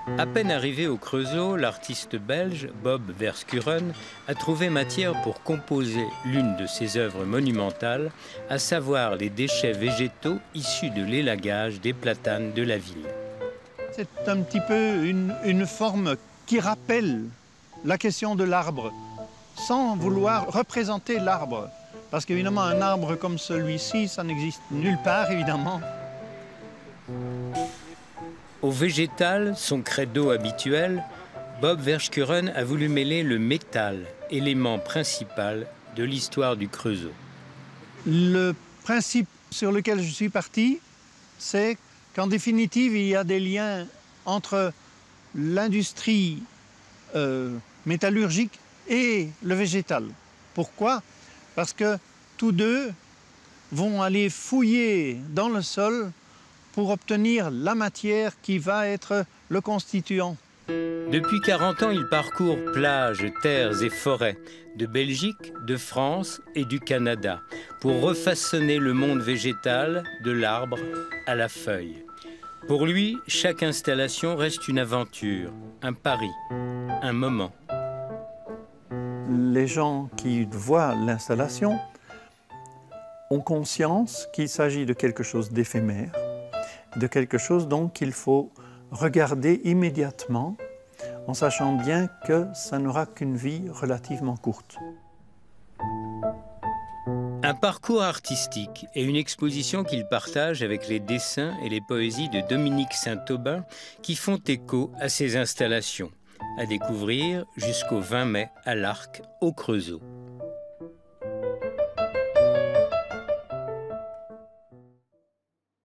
À peine arrivé au Creusot, l'artiste belge Bob Verschuren a trouvé matière pour composer l'une de ses œuvres monumentales, à savoir les déchets végétaux issus de l'élagage des platanes de la ville. C'est un petit peu une forme qui rappelle la question de l'arbre, sans vouloir représenter l'arbre. Parce qu'évidemment, un arbre comme celui-ci, ça n'existe nulle part, évidemment. Au végétal, son credo habituel, Bob Verschuren a voulu mêler le métal, élément principal de l'histoire du Creusot. Le principe sur lequel je suis parti, c'est qu'en définitive, il y a des liens entre l'industrie métallurgique et le végétal. Pourquoi? Parce que tous deux vont aller fouiller dans le sol pour obtenir la matière qui va être le constituant. Depuis 40 ans, il parcourt plages, terres et forêts de Belgique, de France et du Canada pour refaçonner le monde végétal de l'arbre à la feuille. Pour lui, chaque installation reste une aventure, un pari, un moment. Les gens qui voient l'installation ont conscience qu'il s'agit de quelque chose d'éphémère, de quelque chose donc qu'il faut regarder immédiatement en sachant bien que ça n'aura qu'une vie relativement courte. Un parcours artistique et une exposition qu'il partage avec les dessins et les poésies de Dominique Saint-Aubin qui font écho à ses installations, à découvrir jusqu'au 20 mai à l'Arc au Creusot.